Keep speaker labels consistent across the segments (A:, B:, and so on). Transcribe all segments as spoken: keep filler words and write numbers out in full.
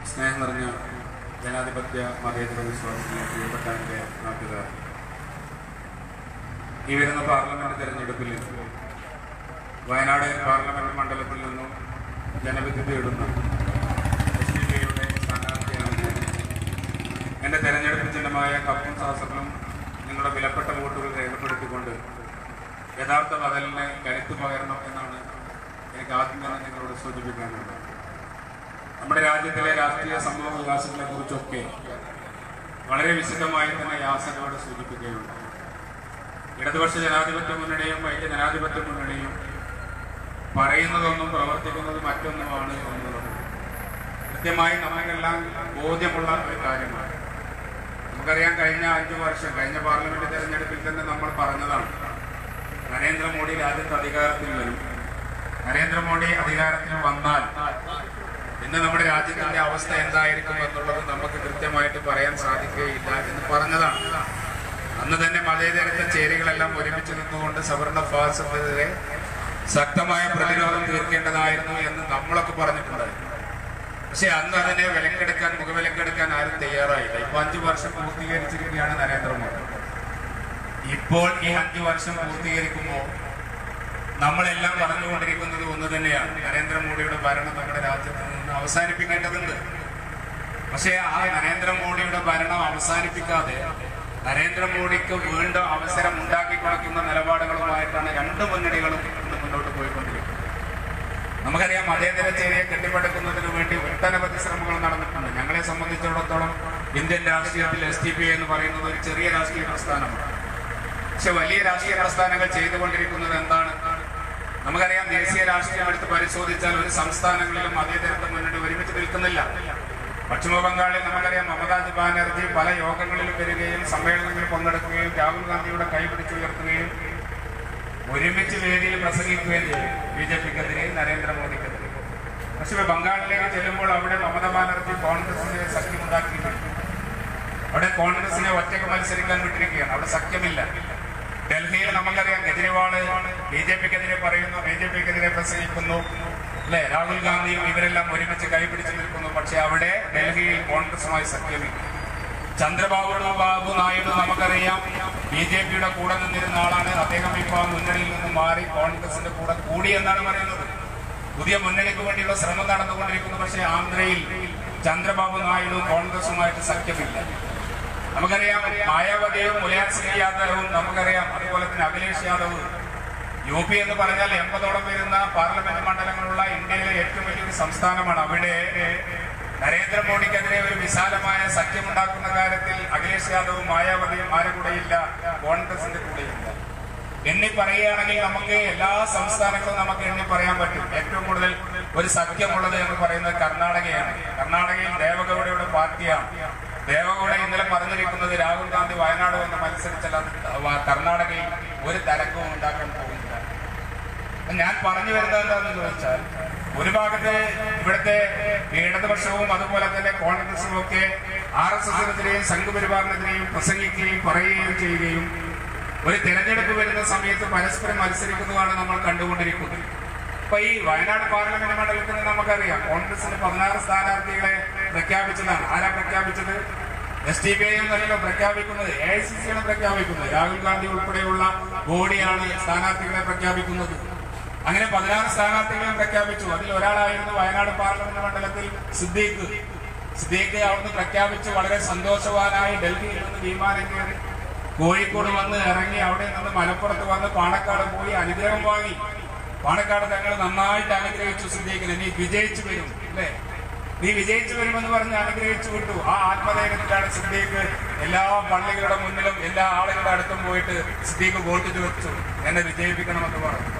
A: സ്നേഹം നിറഞ്ഞ ജനാധിപത്യ മതേതര വിശ്വാസത്തിലെ പ്രിയപ്പെട്ട എൻ്റെ നാട്ടുകാർ, ഈ വരുന്ന പാർലമെന്റ് തെരഞ്ഞെടുപ്പിൽ വയനാട് പാർലമെന്റ് മണ്ഡലത്തിൽ നിന്നും ജനവിധി തേടുന്ന എസ് ഡി പിയുടെ സ്ഥാനാർത്ഥിയാണ് ഞാൻ. എൻ്റെ തെരഞ്ഞെടുപ്പ് ചിഹ്നമായ കപ്പും സാസറിലും നിങ്ങളുടെ വിലപ്പെട്ട വോട്ടുകൾ രേഖപ്പെടുത്തിക്കൊണ്ട് യഥാർത്ഥ ബദലിനെ കരുത്തു പകരണം എന്നാണ് എനിക്ക് ആദ്യം തന്നെ നിങ്ങളോട് സൂചിപ്പിക്കാനുള്ളത്. നമ്മുടെ രാജ്യത്തിലെ രാഷ്ട്രീയ സംഭവ വികാസങ്ങളെ കുറിച്ചൊക്കെ വളരെ വിശദമായി തന്നെ യാസനയോട് സൂചിപ്പിക്കുകയുണ്ട്. ഇടതുപക്ഷ ജനാധിപത്യ മുന്നണിയും ഐക്യ ജനാധിപത്യ മുന്നണിയും പറയുന്നതൊന്നും പ്രവർത്തിക്കുന്നത് മറ്റൊന്നുമാണ് എന്നുള്ളത് കൃത്യമായി നമുക്കെല്ലാം ബോധ്യമുള്ള ഒരു കാര്യമാണ്. നമുക്കറിയാം, കഴിഞ്ഞ അഞ്ചു വർഷം കഴിഞ്ഞ പാർലമെന്റ് തെരഞ്ഞെടുപ്പിൽ തന്നെ നമ്മൾ പറഞ്ഞതാണ്, നരേന്ദ്രമോദി രാജ്യത്ത് അധികാരത്തിൽ വരും, നരേന്ദ്രമോദി അധികാരത്തിൽ വന്നാൽ ഇന്ന് നമ്മുടെ രാജ്യത്തിന്റെ അവസ്ഥ എന്തായിരിക്കും എന്നുള്ളത് നമുക്ക് കൃത്യമായിട്ട് പറയാൻ സാധിക്കുകയില്ല എന്ന് പറഞ്ഞതാണ്. അന്ന് തന്നെ മതേതരത്വ ചേരികളെല്ലാം ഒരുമിച്ച് നിന്നുകൊണ്ട് സവർണ ഫാസിസത്തിനെതിരെ ശക്തമായ പ്രതിരോധം തീർക്കേണ്ടതായിരുന്നു എന്ന് നമ്മളൊക്കെ പറഞ്ഞിട്ടുണ്ടായിരുന്നു. പക്ഷെ അന്ന് അതിനെ വിലക്കെടുക്കാൻ മുഖവിലക്കെടുക്കാൻ ആരും തയ്യാറായില്ല. ഇപ്പൊ അഞ്ചു വർഷം പൂർത്തീകരിച്ചിരിക്കുകയാണ് നരേന്ദ്രമോദി. ഇപ്പോൾ ഈ അഞ്ചു വർഷം പൂർത്തീകരിക്കുമ്പോൾ നമ്മളെല്ലാം പറഞ്ഞുകൊണ്ടിരിക്കുന്നത് ഒന്ന് തന്നെയാണ്, നരേന്ദ്രമോദിയുടെ ഭരണം നമ്മുടെ രാജ്യത്ത് നിന്ന് അവസാനിപ്പിക്കേണ്ടതുണ്ട്. പക്ഷേ ആ നരേന്ദ്രമോദിയുടെ ഭരണം അവസാനിപ്പിക്കാതെ നരേന്ദ്രമോദിക്ക് വീണ്ടും അവസരം ഉണ്ടാക്കി കൊടുക്കുന്ന നിലപാടുകളുമായിട്ടാണ് രണ്ട് മുന്നണികളും ഇന്ന് മുന്നോട്ട് പോയിക്കൊണ്ടിരിക്കുന്നത്. നമുക്കറിയാം, മതേതര ചേരിയെ കെട്ടിപ്പടുക്കുന്നതിന് വേണ്ടി ഒട്ടനവധി ശ്രമങ്ങൾ നടന്നിട്ടുണ്ട്. ഞങ്ങളെ സംബന്ധിച്ചിടത്തോളം ഇന്ത്യൻ രാഷ്ട്രീയത്തിൽ എസ് ഡി പി എന്ന് പറയുന്നത് ഒരു ചെറിയ രാഷ്ട്രീയ പ്രസ്ഥാനമാണ്. പക്ഷെ വലിയ രാഷ്ട്രീയ പ്രസ്ഥാനങ്ങൾ ചെയ്തുകൊണ്ടിരിക്കുന്നത് എന്താണ്? നമുക്കറിയാം, ദേശീയ രാഷ്ട്രീയം എടുത്ത് പരിശോധിച്ചാൽ ഒരു സംസ്ഥാനങ്ങളിലും മതേതരത്വ മുന്നണി ഒരുമിച്ച് നിൽക്കുന്നില്ല. പശ്ചിമ ബംഗാളിൽ നമുക്കറിയാം, മമതാ ബാനർജി പല യോഗങ്ങളിലും വരികയും സമ്മേളനങ്ങളിൽ പങ്കെടുക്കുകയും രാഹുൽ ഗാന്ധിയുടെ കൈപിടിച്ചുയർത്തുകയും ഒരുമിച്ച് വേദിയിൽ പ്രസംഗിക്കുകയും ചെയ്യും ബി ജെ പിക്കെതിരെ നരേന്ദ്രമോദിക്കെതിരെ. പശ്ചിമ ബംഗാളിലേക്ക് ചെല്ലുമ്പോൾ അവിടെ മമതാ ബാനർജി കോൺഗ്രസിനെ സഖ്യമുണ്ടാക്കിയിട്ടുണ്ട്. അവിടെ കോൺഗ്രസിനെ ഒറ്റയ്ക്ക് മത്സരിക്കാൻ വിട്ടിരിക്കുകയാണ്, അവിടെ സഖ്യമില്ല. ഡൽഹിയിൽ നമുക്കറിയാം, കെജ്രിവാള് ബി ജെ പിക്കെതിരെ പറയുന്നു, ബി ജെ പിക്കെതിരെ പ്രസംഗിക്കുന്നു, അല്ലെ? രാഹുൽ ഗാന്ധിയും ഇവരെല്ലാം ഒരുമിച്ച് കൈപിടിച്ചു നിൽക്കുന്നു. പക്ഷെ അവിടെ ഡൽഹിയിൽ കോൺഗ്രസുമായി സഖ്യമില്ല. ചന്ദ്രബാബു ബാബു നായിഡു നമുക്കറിയാം, ബി ജെ പിയുടെ കൂടെ നിന്നിരുന്ന ആളാണ്. അദ്ദേഹം ഇപ്പോൾ മുന്നണിയിൽ നിന്ന് മാറി കോൺഗ്രസിന്റെ കൂടെ കൂടി എന്നാണ് പറയുന്നത്. പുതിയ മുന്നണിക്ക് വേണ്ടിയുള്ള ശ്രമം നടന്നുകൊണ്ടിരിക്കുന്നു. പക്ഷേ ആന്ധ്രയിൽ ചന്ദ്രബാബു നായിഡു കോൺഗ്രസുമായിട്ട് സഖ്യമില്ല. നമുക്കറിയാം, മായാവതിയും മുലായം സിംഗ് യാദവും നമുക്കറിയാം, അതുപോലെ തന്നെ അഖിലേഷ് യാദവ്. യു പി എന്ന് പറഞ്ഞാൽ എൺപതോളം വരുന്ന പാർലമെന്റ് മണ്ഡലങ്ങളുള്ള ഇന്ത്യയിലെ ഏറ്റവും വലിയൊരു സംസ്ഥാനമാണ്. അവിടെ നരേന്ദ്രമോദിക്കെതിരെ ഒരു വിശാലമായ സഖ്യമുണ്ടാക്കുന്ന കാര്യത്തിൽ അഖിലേഷ് യാദവും മായാവതിയും ആരുടെ കൂടെയില്ല? കോൺഗ്രസിന്റെ കൂടെയില്ല. എണ്ണി പറയുകയാണെങ്കിൽ നമുക്ക് എല്ലാ സംസ്ഥാനങ്ങളും നമുക്ക് എണ്ണി പറയാൻ പറ്റും. ഏറ്റവും കൂടുതൽ ഒരു സഖ്യമുള്ളത് എന്ന് പറയുന്നത് കർണാടകയാണ്. കർണാടകയിൽ ദേവഗൌഡയുടെ പാർട്ടിയാണ്. ദേവഗൌഡ ഇന്നലെ പറഞ്ഞിരിക്കുന്നത്, രാഹുൽ ഗാന്ധി വയനാട് വന്ന് മത്സരിച്ചാൽ കർണാടകയിൽ ഒരു തരംഗവും ഉണ്ടാക്കാൻ പോകുന്നില്ല. ഞാൻ പറഞ്ഞു വരുന്നത് എന്താണെന്ന് ചോദിച്ചാൽ, ഒരു ഭാഗത്ത് ഇവിടുത്തെ ഇടതുപക്ഷവും അതുപോലെ തന്നെ കോൺഗ്രസും ഒക്കെ ആർ എസ് എസിനെതിരെയും സംഘപരിവാറിനെതിരെയും പ്രസംഗിക്കുകയും പറയുകയും ചെയ്യുകയും ഒരു തെരഞ്ഞെടുപ്പ് വരുന്ന സമയത്ത് പരസ്പരം മത്സരിക്കുന്നതാണ് നമ്മൾ കണ്ടുകൊണ്ടിരിക്കുന്നത്. ഇപ്പൊ ഈ വയനാട് പാർലമെന്റ് മണ്ഡലത്തിന് നമുക്കറിയാം, കോൺഗ്രസിന് പതിനാറ് സ്ഥാനാർത്ഥികളെ പ്രഖ്യാപിച്ചതാണ്. ആരാ പ്രഖ്യാപിച്ചത്? എസ് ഡി പി ഐ എന്നല്ലോ പ്രഖ്യാപിക്കുന്നത്, എ ഐ സി സി ആണ് പ്രഖ്യാപിക്കുന്നത്. രാഹുൽ ഗാന്ധി ഉൾപ്പെടെയുള്ള ബോഡിയാണ് സ്ഥാനാർത്ഥികളെ പ്രഖ്യാപിക്കുന്നത്. അങ്ങനെ പതിനാറ് സ്ഥാനാർത്ഥികളെ പ്രഖ്യാപിച്ചു. അതിൽ ഒരാളായിരുന്നു വയനാട് പാർലമെന്റ് മണ്ഡലത്തിൽ സിദ്ദീഖ്. സിദ്ദീഖ് അവിടുന്ന് പ്രഖ്യാപിച്ച് വളരെ സന്തോഷവാനായി ഡൽഹിയിൽ നിന്ന് വിമാനം കയറി കോഴിക്കോട് വന്ന് ഇറങ്ങി അവിടെ നിന്ന് മലപ്പുറത്ത് വന്ന് പാണക്കാട് പോയി അനുഗ്രഹം വാങ്ങി. പാണക്കാട് തങ്ങൾ നന്നായിട്ട് അനുഗ്രഹിച്ചു സിദ്ദീഖിനെ, നീ വിജയിച്ചു വരും, അല്ലേ? നീ വിജയിച്ചു വരുമെന്ന് പറഞ്ഞ് അനുഗ്രഹിച്ചു വിട്ടു. ആ ആത്മധൈര്യത്തിലാണ് സിദ്ദീഖ് എല്ലാ പള്ളികളുടെ മുന്നിലും എല്ലാ ആളുകളുടെ അടുത്തും പോയിട്ട് സിദ്ദീഖ് വോട്ട് ചോദിച്ചു, എന്നെ വിജയിപ്പിക്കണമെന്ന് പറഞ്ഞു.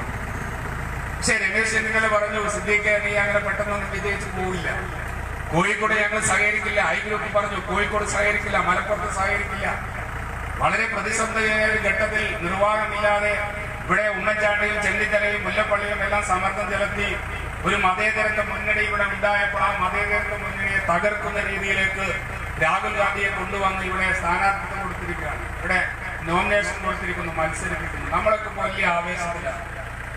A: പക്ഷെ രമേശ് ചെന്നിത്തല പറഞ്ഞു, സിദ്ദീഖ് നീ അങ്ങനെ പെട്ടെന്നൊന്നും വിജയിച്ചു പോവില്ല, കോഴിക്കോട് ഞങ്ങൾ സഹകരിക്കില്ല. ഐ ഗ്രൂപ്പ് പറഞ്ഞു, കോഴിക്കോട് സഹകരിക്കില്ല, മലപ്പുറത്ത് സഹകരിക്കില്ല. വളരെ പ്രതിസന്ധിയായ ഒരു ഘട്ടത്തിൽ നിർവാഹമില്ലാതെ ഇവിടെ ഉമ്മൻചാണ്ടിയും ചെന്നിത്തലയും മുല്ലപ്പള്ളിയും എല്ലാം സമ്മർദ്ദം ചെലുത്തി ഒരു മതേതരത്വ മുന്നണി ഇവിടെ ഉണ്ടായപ്പോൾ ആ മതേതരത്വ മുന്നണിയെ തകർക്കുന്ന രീതിയിലേക്ക് രാഹുൽ ഗാന്ധിയെ കൊണ്ടുവന്ന് ഇവിടെ സ്ഥാനാർത്ഥിത്വം കൊടുത്തിരിക്കുകയാണ്, ഇവിടെ നോമിനേഷൻ കൊടുത്തിരിക്കുന്നു, മത്സരിപ്പിക്കുന്നു. നമ്മളൊക്കെ വലിയ ആവേശത്തിലാണ്.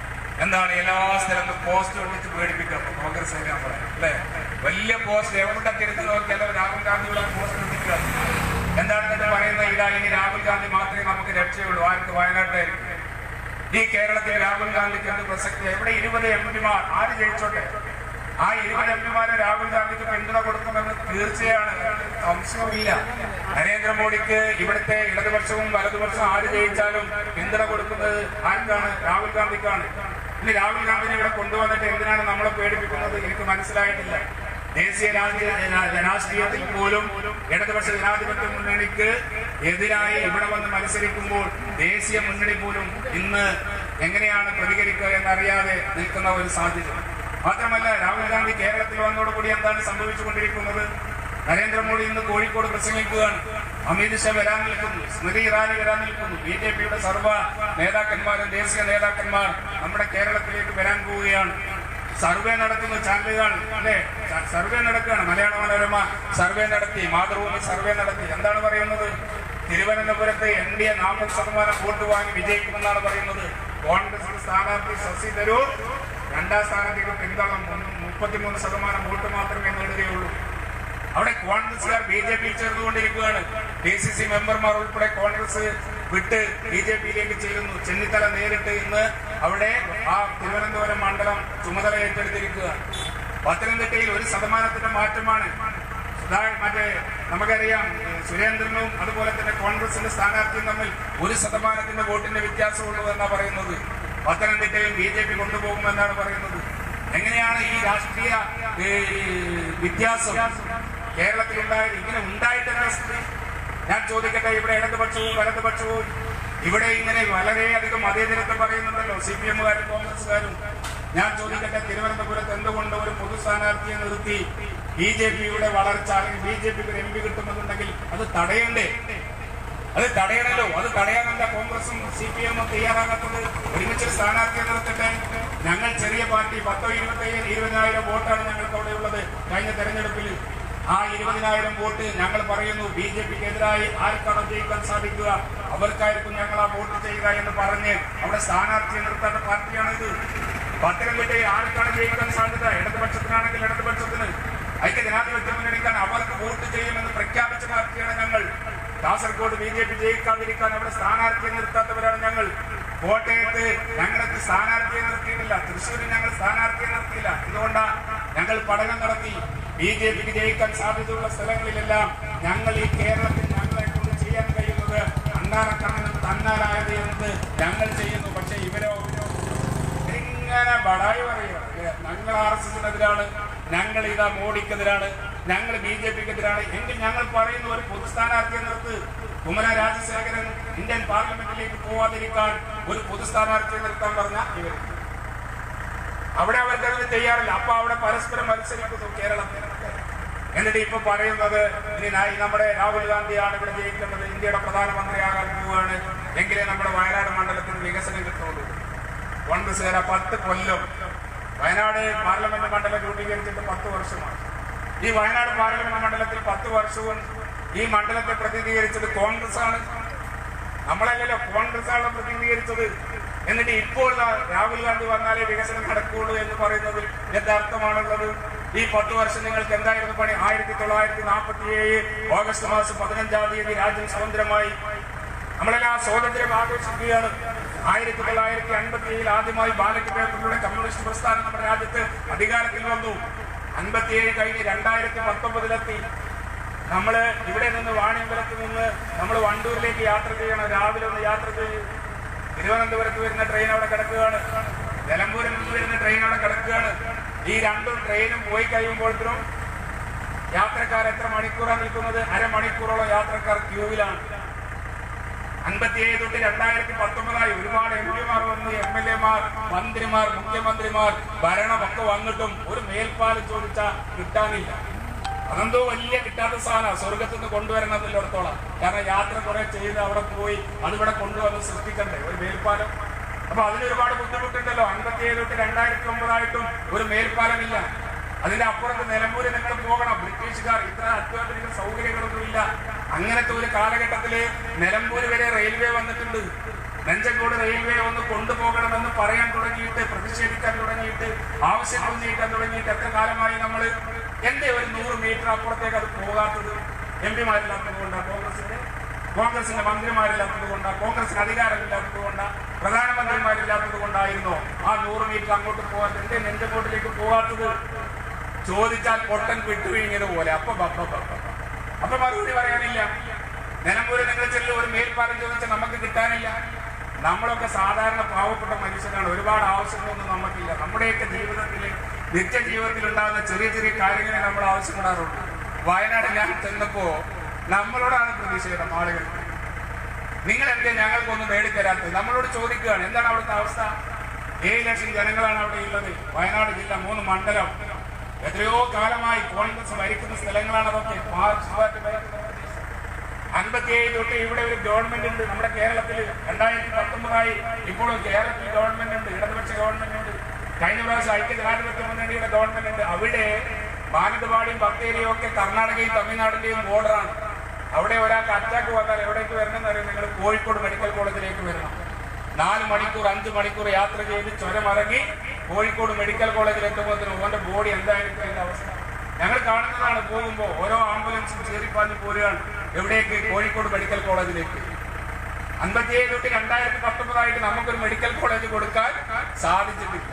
A: എന്താണ് എല്ലാ സ്ഥലത്തും പോസ്റ്റ് ഒന്നിച്ച് പേടിപ്പിക്കുക കോൺഗ്രസ് അല്ലേ? വലിയ പോസ്റ്റ് എവിടെ തിരിച്ചു നോക്കിയാലോ രാഹുൽ ഗാന്ധിയുടെ പോസ്റ്റ് ഒന്നിക്കുക. എന്താണ് തന്നെ പറയുന്നത്? ഇതാ ഇനി രാഹുൽ ഗാന്ധി മാത്രമേ നമുക്ക് രക്ഷയുള്ളൂ. ആർക്ക്? വയനാട്ടിലായിരിക്കും. ഈ കേരളത്തിൽ രാഹുൽ ഗാന്ധിക്ക് എന്ത് പ്രസക്തി? എവിടെ ഇരുപത് എം പിമാർ ആര് ജയിച്ചോട്ടെ, ആ ഇരുപത് എം പിമാരെ രാഹുൽ ഗാന്ധിക്ക് പിന്തുണ കൊടുക്കുമെന്ന് തീർച്ചയാണ്, സംശയമില്ല. നരേന്ദ്രമോദിക്ക് ഇവിടുത്തെ ഇടതുപക്ഷവും വലതുപക്ഷവും ആര് ജയിച്ചാലും പിന്തുണ കൊടുക്കുന്നത് ആർക്കാണ്? രാഹുൽ ഗാന്ധിക്കാണ്. ഇനി രാഹുൽ ഗാന്ധിനെ ഇവിടെ കൊണ്ടുവന്നിട്ട് എന്തിനാണ് നമ്മളെ പേടിപ്പിക്കുന്നത്? എനിക്ക് മനസ്സിലായിട്ടില്ല. ദേശീയ രാഷ്ട്രീയത്തിൽ പോലും ഇടതുപക്ഷ ജനാധിപത്യ മുന്നണിക്ക് എതിരായി ഇവിടെ വന്ന് മത്സരിക്കുമ്പോൾ ദേശീയ മുന്നണി പോലും ഇന്ന് എങ്ങനെയാണ് പ്രതികരിക്കുക എന്നറിയാതെ നിൽക്കുന്ന ഒരു സാധ്യത. മാത്രമല്ല, രാഹുൽ ഗാന്ധി കേരളത്തിൽ വന്നതോടുകൂടി എന്താണ് സംഭവിച്ചുകൊണ്ടിരിക്കുന്നത്? നരേന്ദ്രമോദി ഇന്ന് കോഴിക്കോട് പ്രസംഗിക്കുകയാണ്, അമിത്ഷാ വരാൻ നിൽക്കുന്നു, സ്മൃതി ഇറാനി വരാൻ നിൽക്കുന്നു, ബി ജെ പിയുടെ സർവ്വ നേതാക്കന്മാരും ദേശീയ നേതാക്കന്മാർ നമ്മുടെ കേരളത്തിലേക്ക് വരാൻ പോവുകയാണ്. സർവേ നടത്തുന്ന ചാനലുകൾ അല്ലെ, സർവേ നടക്കുകയാണ്. മലയാള മനോരമ സർവേ നടത്തി, മാതൃഭൂമി സർവേ നടത്തി. എന്താണ് പറയുന്നത്? തിരുവനന്തപുരത്ത് എൻ ഡി എ നാൽപ്പത് ശതമാനം വോട്ട് വാങ്ങി വിജയിക്കുമെന്നാണ് പറയുന്നത്. കോൺഗ്രസ് സ്ഥാനാർത്ഥി ശശി തരൂർ രണ്ടാം സ്ഥാനത്തേക്ക് പിന്തള്ളും, മുപ്പത്തിമൂന്ന് ശതമാനം വോട്ട് മാത്രമേ നേടുകയുള്ളൂ. അവിടെ കോൺഗ്രസുകാർ ബി ജെ പി ചേർന്നുകൊണ്ടിരിക്കുകയാണ്. ഡി സി സി മെമ്പർമാർ ഉൾപ്പെടെ കോൺഗ്രസ് വിട്ട് ബി ജെ പിയിലേക്ക് ചേരുന്നു. ചെന്നിത്തല നേരിട്ട് ഇന്ന് അവിടെ ആ തിരുവനന്തപുരം മണ്ഡലം ചുമതല ഏറ്റെടുത്തിരിക്കുക. പത്തനംതിട്ടയിൽ ഒരു ശതമാനത്തിന്റെ മാറ്റമാണ്. മറ്റേ നമുക്കറിയാം, സുരേന്ദ്രനും അതുപോലെ തന്നെ കോൺഗ്രസിന്റെ സ്ഥാനാർത്ഥിയും തമ്മിൽ ഒരു ശതമാനത്തിന്റെ വോട്ടിന്റെ വ്യത്യാസമുള്ളൂ എന്നാണ് പറയുന്നത്. പത്തനംതിട്ടയും ബി ജെ പി കൊണ്ടുപോകുമെന്നാണ് പറയുന്നത്. എങ്ങനെയാണ് ഈ രാഷ്ട്രീയ വ്യത്യാസം കേരളത്തിൽ ഉണ്ടായത്? ഇങ്ങനെ ഉണ്ടായിട്ടെന്ന സ്ഥിതി ഞാൻ ചോദിക്കട്ടെ. ഇവിടെ ഇടതുപക്ഷവും വലതുപക്ഷവും ഇവിടെ ഇങ്ങനെ വളരെയധികം മതേതരത്വം പറയുന്നുണ്ടല്ലോ, സി പി എമ്മുകാരും കോൺഗ്രസുകാരും. ഞാൻ ചോദിക്കട്ടെ, തിരുവനന്തപുരത്ത് എന്തുകൊണ്ട് ഒരു പൊതു സ്ഥാനാർത്ഥിയെ നിർത്തി ബി ജെ പിയുടെ വളർച്ച അല്ലെങ്കിൽ ബി ജെ പിക്ക് ഒരു എം പി കിട്ടുമെന്നുണ്ടെങ്കിൽ അത് തടയണ്ടേ? അത് തടയണല്ലോ. അത് തടയാനല്ല കോൺഗ്രസും സി പി എമ്മും തയ്യാറാകാത്തത്. ഒരുമിച്ച് സ്ഥാനാർത്ഥിയെ നിർത്തട്ടെ. ഞങ്ങൾ ചെറിയ പാർട്ടി, പത്തോ ഇരുപത്തയ്യായിരം ഇരുപതിനായിരം വോട്ടാണ് ഞങ്ങൾക്ക് അവിടെ ഉള്ളത് കഴിഞ്ഞ തെരഞ്ഞെടുപ്പിൽ. ആ ഇരുപതിനായിരം വോട്ട് ഞങ്ങൾ പറയുന്നു ബി ജെ പിക്ക് എതിരായി ആർക്കാണോ ജയിക്കാൻ സാധിക്കുക അവർക്കായിരിക്കും ഞങ്ങൾ ആ വോട്ട് ചെയ്യുക എന്ന് പറഞ്ഞ് അവിടെ സ്ഥാനാർത്ഥിയെ നിർത്തേണ്ട പാർട്ടിയാണിത്. പത്തനംതിട്ടയിൽ ആർക്കാണ് ജയിക്കാൻ സാധ്യത? ഇടതുപക്ഷത്തിനാണെങ്കിൽ ഇടതുപക്ഷത്തിന്, ഐക്യ ജനാധിപത്യ മുന്നണിക്കാൻ അവർക്ക് വോട്ട് ചെയ്യുമെന്ന് പ്രഖ്യാപിച്ച പാർട്ടിയാണ് ഞങ്ങൾ. കാസർഗോഡ് ബി ജെ പി ജയിക്കാതിരിക്കാൻ അവിടെ സ്ഥാനാർത്ഥിയെ നിർത്താത്തവരാണ് ഞങ്ങൾ. കോട്ടയത്ത് ഞങ്ങൾക്ക് സ്ഥാനാർത്ഥിയെ നിർത്തിയിട്ടില്ല, തൃശ്ശൂരിൽ ഞങ്ങൾ സ്ഥാനാർത്ഥിയെ നിർത്തിയില്ല. ഇതുകൊണ്ടാണ് ഞങ്ങൾ പഠനം നടത്തി ബി ജെ പിക്ക് ജയിക്കാൻ സാധ്യതയുള്ള സ്ഥലങ്ങളിലെല്ലാം ഞങ്ങൾ ഈ കേരളത്തിൽ ഞങ്ങളെ കൊണ്ട് ചെയ്യാൻ കഴിയുന്നത് അണ്ണാറക്കണ്ണനും തന്നാലായത് എന്ന് ഞങ്ങൾ ചെയ്യുന്നു. പക്ഷെ ഇവരോ ഇങ്ങനെ ബടായി പറയുക, ഞങ്ങൾ ആർ എസ് എസിനെതിരാണ്, ഞങ്ങൾ ഇതാ മോഡിക്കെതിരാണ്, ഞങ്ങൾ ബി ജെ പിക്കെതിരാണ് എങ്കിൽ ഞങ്ങൾ പറയുന്ന ഒരു പൊതു സ്ഥാനാർത്ഥിയെ നിർത്ത്. കുമ്മന രാജശേഖരൻ ഇന്ത്യൻ പാർലമെന്റിലേക്ക് പോവാതിരിക്കാൻ ഒരു പൊതു സ്ഥാനാർത്ഥിയെ നിർത്താൻ പറഞ്ഞാൽ ഇവർ അവിടെ അവർക്കതിന് തയ്യാറില്ല. അപ്പൊ അവിടെ പരസ്പരം മത്സരിക്കുന്നു കേരളത്തിൽ. എന്നിട്ട് ഇപ്പൊ പറയുന്നത് ഇനി നമ്മുടെ രാഹുൽ ഗാന്ധിയാണ് ഇവിടെ ജയിക്കേണ്ടത്, ഇന്ത്യയുടെ പ്രധാനമന്ത്രിയാകാൻ പോവുകയാണ്, എങ്കിലേ നമ്മുടെ വയനാട് മണ്ഡലത്തിന് വികസനം കിട്ടുള്ളൂ. കോൺഗ്രസ്സുകാര പത്ത് കൊല്ലം വയനാട് പാർലമെന്റ് മണ്ഡലം രൂപീകരിച്ചിട്ട് പത്ത് വർഷമാണ്. ഈ വയനാട് പാർലമെന്റ് മണ്ഡലത്തിൽ പത്ത് വർഷവും ഈ മണ്ഡലത്തെ പ്രതിനിധീകരിച്ചത് കോൺഗ്രസ് ആണ്. നമ്മളല്ലല്ലോ, കോൺഗ്രസ് ആണ് പ്രതിനിധീകരിച്ചത്. എന്നിട്ട് ഇപ്പോൾ രാഹുൽ ഗാന്ധി വന്നാലേ വികസനം നടക്കുകയുള്ളൂ എന്ന് പറയുന്നതിൽ യഥാർത്ഥമാണുള്ളത്. ഈ പത്ത് വർഷം നിങ്ങൾക്ക് എന്തായിരുന്നു പണി? ആയിരത്തി തൊള്ളായിരത്തി നാൽപ്പത്തി ഏഴ് ഓഗസ്റ്റ് മാസം പതിനഞ്ചാം തീയതി രാജ്യം സ്വതന്ത്രമായി. നമ്മളെല്ലാം സ്വാതന്ത്ര്യം ആഘോഷിക്കുകയാണ്. ആയിരത്തി തൊള്ളായിരത്തി അൻപത്തി ഏഴിൽ ആദ്യമായി ബാലറ്റ് പേപ്പറിലൂടെ കമ്മ്യൂണിസ്റ്റ് പ്രസ്ഥാനം നമ്മുടെ രാജ്യത്ത് അധികാരത്തിൽ വന്നു. അൻപത്തിയേഴ് കഴിഞ്ഞ് രണ്ടായിരത്തി പത്തൊമ്പതിലെത്തി. നമ്മള് ഇവിടെ നിന്ന് വാണിയമ്പലത്ത് നിന്ന് നമ്മൾ വണ്ടൂരിലേക്ക് യാത്ര ചെയ്യണം. രാവിലെ ഒന്ന് യാത്ര ചെയ്യും. തിരുവനന്തപുരത്ത് വരുന്ന ട്രെയിൻ അവിടെ കിടക്കുകയാണ്, നിലമ്പൂരിൽ നിന്ന് വരുന്ന ട്രെയിൻ അവിടെ കിടക്കുകയാണ്. ഈ രണ്ടും ട്രെയിനും പോയി കഴിയുമ്പോഴത്തേനും യാത്രക്കാർ എത്ര മണിക്കൂറാണ് നിൽക്കുന്നത്? അരമണിക്കൂറോളം യാത്രക്കാർ ക്യൂവിലാണ്. അൻപത്തിയേഴ് തൊട്ട് രണ്ടായിരത്തി പത്തൊമ്പതായി ഒരുപാട് എം പിമാർ വന്നു, എം എൽ എമാർ, മന്ത്രിമാർ, മുഖ്യമന്ത്രിമാർ, ഭരണമൊക്കെ വന്നിട്ടും ഒരു മേൽപ്പാലം ചോദിച്ചാൽ കിട്ടാനില്ല. അതെന്തോ വലിയ കിട്ടാത്ത സാധനം സ്വർഗത്തിൽ നിന്ന് കൊണ്ടുവരണത്തിലോടത്തോളം. കാരണം യാത്ര കുറെ ചെയ്ത് അവിടെ പോയി അതിവിടെ കൊണ്ടുവന്ന് സൃഷ്ടിക്കണ്ടേ ഒരു മേൽപ്പാലം. അപ്പൊ അതിനൊരുപാട് ബുദ്ധിമുട്ടുണ്ടല്ലോ. അൻപത്തിയേഴ് തൊട്ട് രണ്ടായിരത്തി ഒമ്പതായിട്ടും ഒരു മേൽപ്പാലമില്ല. അതിന്റെ അപ്പുറത്ത് നിലമ്പൂര് നിങ്ങൾ പോകണം. ബ്രിട്ടീഷുകാർ ഇത്ര അത്യാധുനിക സൗകര്യങ്ങളൊന്നുമില്ല. അങ്ങനത്തെ ഒരു കാലഘട്ടത്തില് നിലമ്പൂര് വരെ റെയിൽവേ വന്നിട്ടുണ്ട്. നെഞ്ചങ്കോട് റെയിൽവേ ഒന്ന് കൊണ്ടുപോകണമെന്ന് പറയാൻ തുടങ്ങിയിട്ട്, പ്രതിഷേധിക്കാൻ തുടങ്ങിയിട്ട്, ആവശ്യം ഉന്നയിക്കാൻ തുടങ്ങിയിട്ട് എത്ര കാലമായി നമ്മൾ? എന്റെ ഒരു നൂറ് മീറ്റർ അപ്പുറത്തേക്ക് അത് പോകാത്തത്? എം പിമാരില്ലാത്തത് കൊണ്ടാണ്, കോൺഗ്രസിന്റെ കോൺഗ്രസിന്റെ മന്ത്രിമാരില്ലാത്തത് കൊണ്ടാണ്, കോൺഗ്രസിന് അധികാരമില്ലാത്തത് കൊണ്ടാണ്, പ്രധാനമന്ത്രിമാരില്ലാത്തത് കൊണ്ടായിരുന്നോ ആ നൂറ് മീറ്റർ അങ്ങോട്ട് പോകാത്തത്? എന്റെ നെഞ്ചങ്കോട്ടിലേക്ക് പോകാത്തത്? ചോദിച്ചാൽ പൊട്ടൻ വിട്ടുവീങ്ങിയത് പോലെ. അപ്പൊ അപ്പൊ മറുപടി പറയാനില്ല. നിലമ്പൂര് നിങ്ങൾ ചെല്ലും, ഒരു മേൽപ്പാലം ചോദിച്ചാൽ നമുക്ക് കിട്ടാനില്ല. നമ്മളൊക്കെ സാധാരണ പാവപ്പെട്ട മനുഷ്യരാണ്, ഒരുപാട് ആവശ്യങ്ങളൊന്നും നമുക്കില്ല. നമ്മുടെയൊക്കെ ജീവിതത്തിൽ, നിത്യജീവിതത്തിൽ ഉണ്ടാകുന്ന ചെറിയ ചെറിയ കാര്യങ്ങളെ നമ്മൾ ആവശ്യപ്പെടാറുണ്ട്. വയനാട് ഞാൻ ചെന്നപ്പോ നമ്മളോടാണ് പ്രതിഷേധം ആളുകൾ. നിങ്ങൾ എന്തേ ഞങ്ങൾക്കൊന്നും നേടിത്തരാത്തത്? നമ്മളോട് ചോദിക്കുകയാണ് എന്താണ് അവിടുത്തെ അവസ്ഥ. ഏഴ് ലക്ഷം ജനങ്ങളാണ് അവിടെ ഉള്ളത്. വയനാട് ജില്ല, മൂന്ന് മണ്ഡലം, എത്രയോ കാലമായി കോൺഗ്രസ് ഭരിക്കുന്ന സ്ഥലങ്ങളാണ് അതൊക്കെ. അൻപത്തിയേഴ് തൊട്ട് ഇവിടെ ഒരു ഗവൺമെന്റ് ഉണ്ട് നമ്മുടെ കേരളത്തിൽ. രണ്ടായിരത്തി പത്തൊമ്പതായി ഇപ്പോഴും കേരളത്തിൽ ഗവൺമെന്റ് ഉണ്ട്, ഇടതുപക്ഷ ഗവൺമെന്റ് ഉണ്ട്. കഴിഞ്ഞ പ്രാവശ്യം ഐക്യജനാധിപത്യ മുന്നണിയുടെ ഗവൺമെന്റ് ഉണ്ട്. അവിടെ മാനന്തവാടിയും ബത്തേരിയും ഒക്കെ കർണാടകയും തമിഴ്നാടിന്റെയും ബോർഡറാണ്. അവിടെ ഒരാൾക്ക് അറ്റാക്ക് വന്നാൽ എവിടേക്ക് വരണം എന്നറിയാം? നിങ്ങൾ കോഴിക്കോട് മെഡിക്കൽ കോളേജിലേക്ക് വരണം. നാല് മണിക്കൂർ അഞ്ച് മണിക്കൂർ യാത്ര ചെയ്ത് ചുരമിറങ്ങി കോഴിക്കോട് മെഡിക്കൽ കോളേജിൽ എത്തുമ്പോഴത്തേനും ഓന്റെ ബോഡി എന്തായിരിക്കും അതിന്റെ അവസ്ഥ? ഞങ്ങൾ കാണുന്നതാണ്. പോകുമ്പോൾ ഓരോ ആംബുലൻസും ചേരിപ്പാഞ്ഞ് പോരുകയാണ്. എവിടേക്ക്? കോഴിക്കോട് മെഡിക്കൽ കോളേജിലേക്ക്. അൻപത്തിയേഴ് തൊട്ട് രണ്ടായിരത്തി പത്തൊമ്പതായിട്ട് നമുക്കൊരു മെഡിക്കൽ കോളേജ് കൊടുക്കാൻ സാധിച്ചിട്ടില്ല.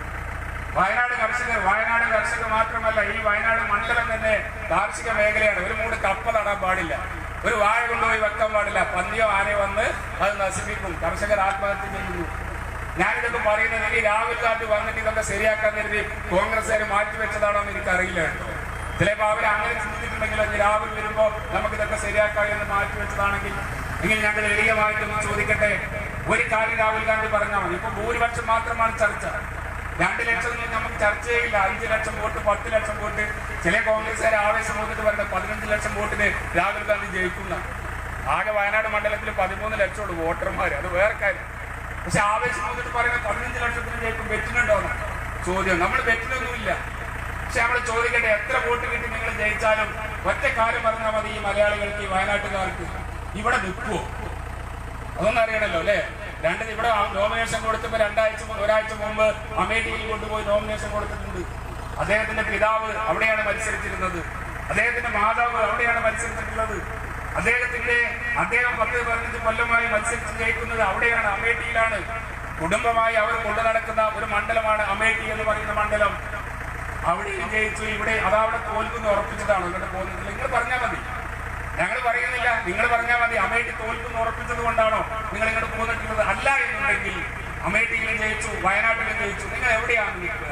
A: വയനാട് കർഷകർ വയനാട് കർഷകർ മാത്രമല്ല, ഈ വയനാട് മണ്ഡലം തന്നെ കാർഷിക മേഖലയാണ്. ഒരു മൂട് കപ്പ നടാൻ പാടില്ല, ഒരു വാഴ കൊണ്ടുപോയി വെക്കാൻ പാടില്ല. പന്നിയോ ആനയോ വന്ന് അത് നശിപ്പിക്കും. കർഷകർ ആത്മഹത്യ ചെയ്യുന്നു. ഞാനിതൊക്കെ പറയുന്നത് ഈ രാഹുൽ ഗാന്ധി വന്നിട്ട് ഇതൊക്കെ ശരിയാക്കാൻ കരുതി കോൺഗ്രസ്സുകാർ മാറ്റിവെച്ചതാണോ എന്ന് എനിക്കറിയില്ല. ചിലപ്പോൾ അവർ അങ്ങനെ ചിന്തിച്ചിട്ടുണ്ടെങ്കിലോ, രാഹുൽ വരുമ്പോ നമുക്കിതൊക്കെ ശരിയാക്കാം എന്ന് മാറ്റിവെച്ചതാണെങ്കിൽ എങ്കിൽ ഞങ്ങൾ എളിയമായിട്ടൊന്ന് ചോദിക്കട്ടെ. ഒരു കാര്യം രാഹുൽ ഗാന്ധി പറഞ്ഞാൽ മതി. ഇപ്പൊ ഭൂരിപക്ഷം മാത്രമാണ് ചർച്ച. രണ്ട് ലക്ഷം നമുക്ക് ചർച്ചയില്ല. അഞ്ച് ലക്ഷം വോട്ട്, പത്ത് ലക്ഷം വോട്ട്. ചില കോൺഗ്രസ്സുകാരെ ആവേശം വന്നിട്ട് പറയുന്നത് പതിനഞ്ച് ലക്ഷം വോട്ടിന് രാഹുൽ ഗാന്ധി ജയിക്കുന്ന. ആകെ വയനാട് മണ്ഡലത്തിൽ പതിമൂന്ന് ലക്ഷമുള്ളൂ വോട്ടർമാർ, അത് വേറെ കാര്യം. പക്ഷെ ആവേശം വന്നിട്ട് പറയുന്നത് പതിനഞ്ച് ലക്ഷത്തിന് ജയിക്കും. വെറ്റിനുണ്ടോന്ന് ചോദ്യം. നമ്മൾ വെറ്റിനൊന്നുമില്ല. പക്ഷെ നമ്മൾ ചോദിക്കട്ടെ, എത്ര വോട്ട് കിട്ടി നിങ്ങൾ ജയിച്ചാലും ഒറ്റ കാര്യം പറഞ്ഞാൽ മതി ഈ മലയാളികൾക്ക്, ഈ വയനാട്ടുകാർക്ക്, ഇവിടെ നിൽക്കുവോ? അതൊന്നും അറിയണല്ലോ അല്ലെ? രണ്ട് ഇവിടെ നോമിനേഷൻ കൊടുത്തപ്പോ രണ്ടാഴ്ച ഒരാഴ്ച മുമ്പ് അമേഠിയിൽ കൊണ്ടുപോയി നോമിനേഷൻ കൊടുത്തിട്ടുണ്ട്. അദ്ദേഹത്തിന്റെ പിതാവ് അവിടെയാണ് മത്സരിച്ചിരുന്നത്. അദ്ദേഹത്തിന്റെ മാതാവ് അവിടെയാണ് മത്സരിച്ചിട്ടുള്ളത്. അദ്ദേഹത്തിന്റെ അദ്ദേഹം പത്ത് പതിനഞ്ച് കൊല്ലമായി മത്സരിച്ച് ജയിക്കുന്നത് അവിടെയാണ്, അമേഠിയിലാണ്. കുടുംബമായി അവർ കൊണ്ടു നടക്കുന്ന ഒരു മണ്ഡലമാണ് അമേഠി എന്ന് പറയുന്ന മണ്ഡലം. അവിടെയും ജയിച്ചു. ഇവിടെ അതവിടെ തോൽക്കുന്ന ഉറപ്പിച്ചിട്ടാണ് ഇങ്ങോട്ട് പോകുന്നത്. നിങ്ങൾ പറഞ്ഞാൽ മതി, ഞങ്ങൾ പറയുന്നില്ല. നിങ്ങൾ പറഞ്ഞാൽ മതി. അമേഠി തോൽക്കുന്ന ഉറപ്പിച്ചത് കൊണ്ടാണോ നിങ്ങൾ ഇങ്ങോട്ട് പോന്നിട്ടുള്ളത്? അല്ല എന്നുണ്ടെങ്കിൽ അമേഠിയിലും ജയിച്ചു, വയനാട്ടിലും ജയിച്ചു. നിങ്ങൾ എവിടെയാണ് നിൽക്കുക?